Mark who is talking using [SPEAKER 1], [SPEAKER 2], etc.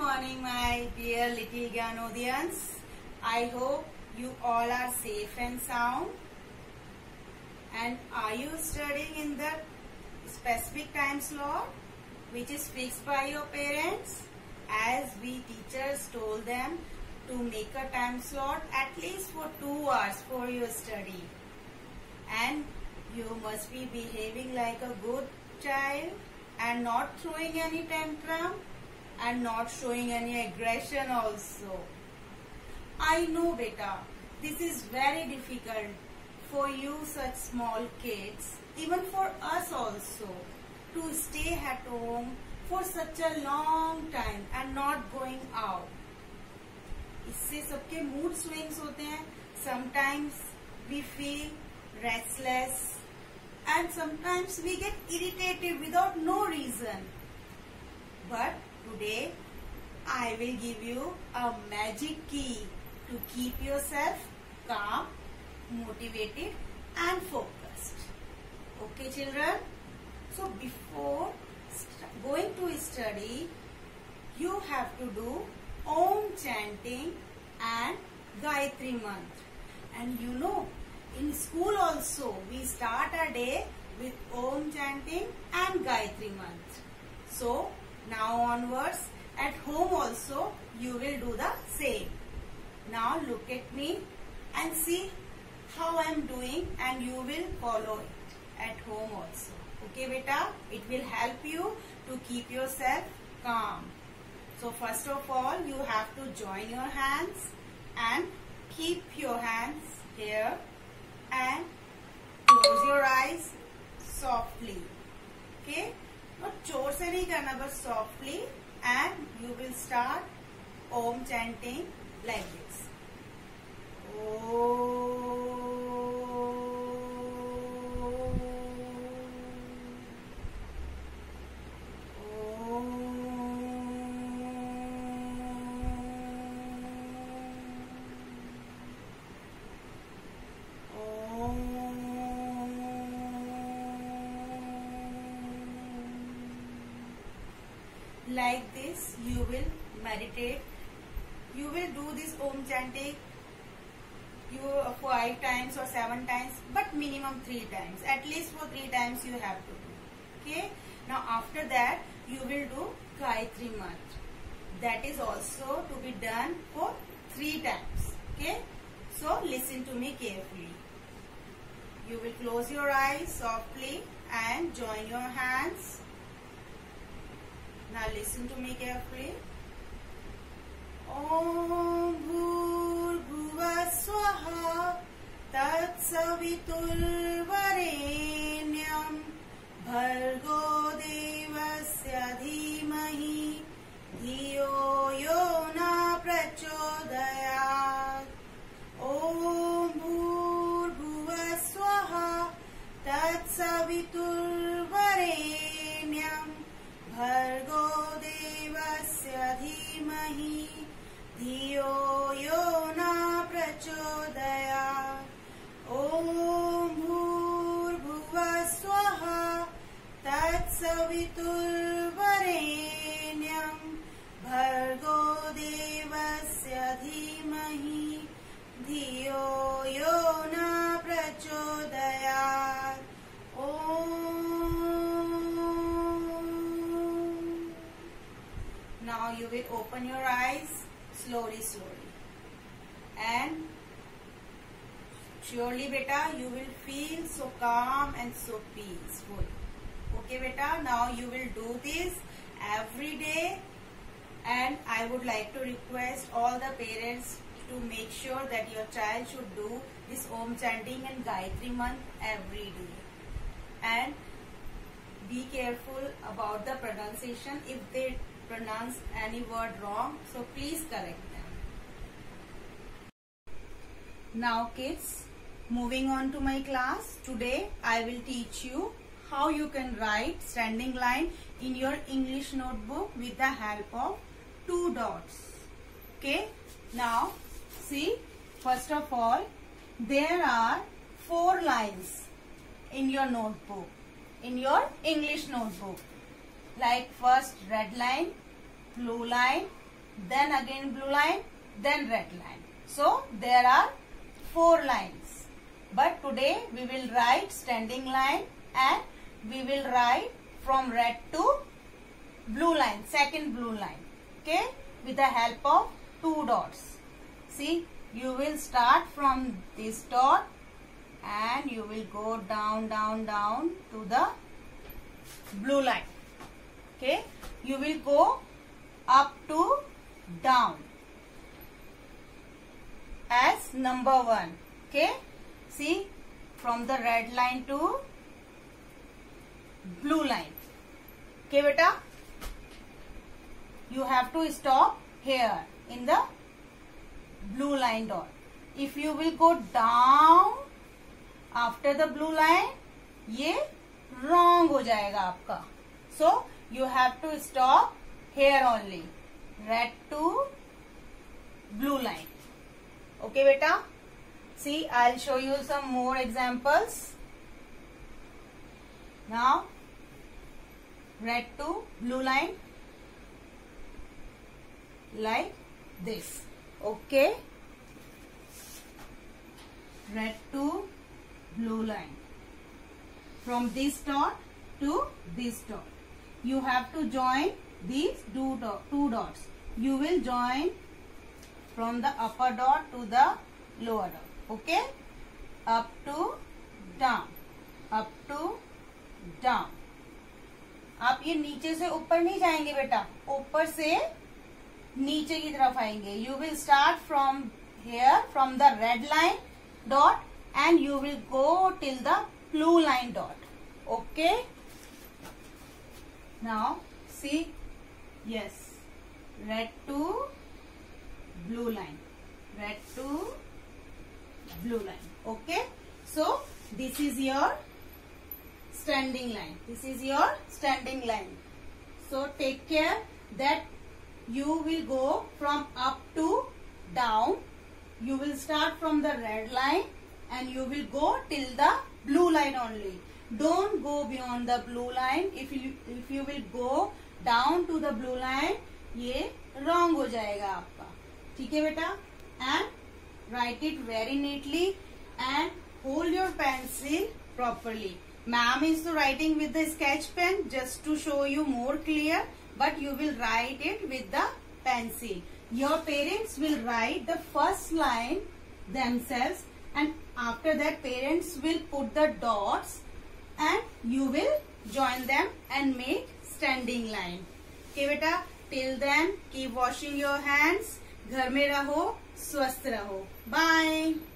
[SPEAKER 1] morning, my dear little Gyanodians. I hope you all are safe and sound. And are you studying in the specific time slot which is fixed by your parents? As we teachers told them to make a time slot at least for 2 hours for your study. And you must be behaving like a good child and not throwing any tantrum and not showing any aggression also. I know beta, this is very difficult for you such small kids, even for us also, to stay at home for such a long time and not going out. इससे सबके mood swings होते हैं. Sometimes we feel restless and sometimes we get irritated without no reason. But today I will give you a magic key to keep yourself calm, motivated and focused. Okay children? So before going to study, you have to do Om chanting and Gayatri mantra. And you know, in school also we start our day with Om chanting and Gayatri mantra. So now onwards at home also you will do the same. Now look at me and see how I am doing and you will follow it at home also. Okay beta, it will help you to keep yourself calm. So first of all you have to join your hands and keep your hands here and close your eyes softly. Okay, not जोर से नहीं करना, but softly, and you will start Om chanting like this. Like this you will meditate. You will do this Om chanting 5 times or 7 times, but minimum 3 times. At least for 3 times you have to do. Okay. Now after that you will do Gayatri mantra. That is also to be done for 3 times. Okay. So listen to me carefully. You will close your eyes softly and join your hands. Now listen to me carefully. Om Bhurbhuvah Swaha Tat Savitur Varenyam Bhargo Devasya Dhimahi Dhiyo Yo Na Prachodayat. Om Bhurbhuvah Swaha Tat Savitur Varenyam Bhargo Devasya Dhimahi Dhiyo Yo Na Prachodayat. Om Bhurbhuvah Swaha Tat Savitur Varenyam Bhargo Devasya Dhimahi Dhiyo Yo Na Prachodayat. Now you will open your eyes slowly and surely beta you will feel so calm and so peaceful. Okay beta, now you will do this every day, and I would like to request all the parents to make sure that your child should do this Om chanting and Gayatri mantra every day. And be careful about the pronunciation. If they pronounce any word wrong, so please correct them. Now kids, moving on to my class. Today I will teach you how you can write standing line in your English notebook with the help of 2 dots. Okay, now see, first of all there are 4 lines in your notebook, in your English notebook. Like first red line, blue line, then again blue line, then red line. So there are 4 lines. But today we will write standing line and we will write from red to blue line, second blue line. Okay, with the help of 2 dots. See, you will start from this dot and you will go down, down, down to the blue line. Okay, you will go up to down as number 1. Okay, see, from the red line to blue line. Okay, beta, you have to stop here in the blue line dot. If you will go down after the blue line, ये wrong हो जाएगा आपका. So you have to stop here only, red to blue line. Okay, beta. See, I'll show you some more examples. Now, red to blue line, like this. Okay, red to blue line, from this dot to this dot. You have to join these 2 dots. You will join from the upper dot to the lower dot. Okay, up to down, up to down. आप ये नीचे से ऊपर नहीं जाएंगे बेटा, ऊपर से नीचे की तरफ आएंगे. You will start from here, from the red line dot, and you will go till the blue line dot. Okay. Now see, yes, red to blue line, red to blue line. Okay. So this is your standing line. This is your standing line. So take care that you will go from up to down. You will start from the red line and you will go till the blue line only. Don't go beyond the blue line. If you will go down to the blue line, ये wrong हो जाएगा आपका. ठीक है बेटा? And write it very neatly and hold your pencil properly. Ma'am is writing with the sketch pen just to show you more clear, but you will write it with the pencil. Your parents will write the first line themselves, and after that parents will put the dots and you will join them and make standing line. Okay beta, till then keep washing your hands. घर में रहो, स्वस्थ रहो. Bye.